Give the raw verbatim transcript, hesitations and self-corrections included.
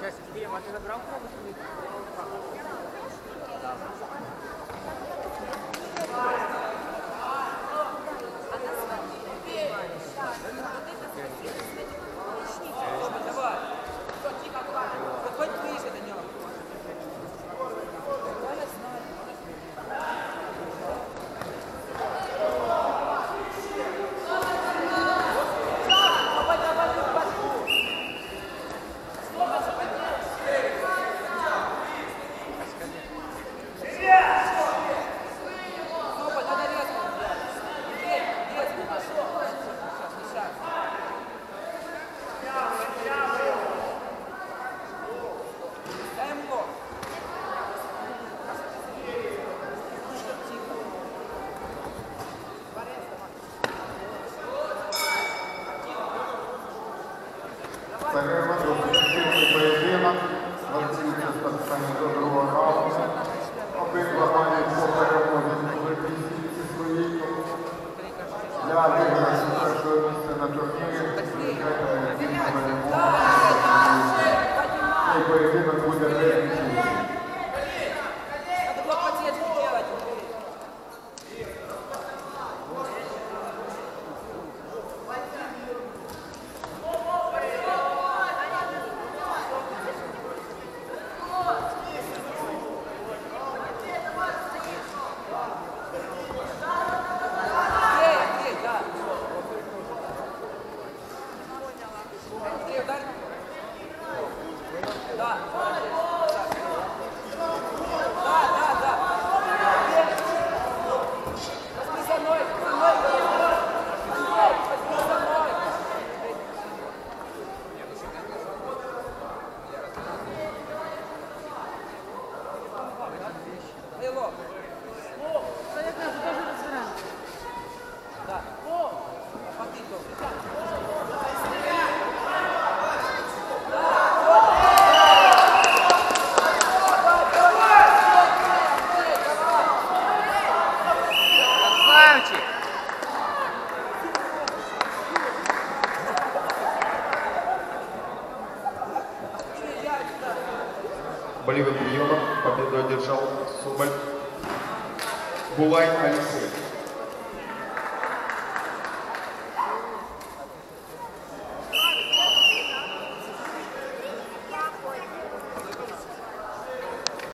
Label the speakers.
Speaker 1: Поєдинок, вартується спортсменів до другого раунду. Обидва мають по перемозі позиції своїй. Для виграші першого місця на турнірі звичайно він перемога. Цей поєдинок буде вирішений.
Speaker 2: Болевым приемом победу одержал Соболь Булай Алексей.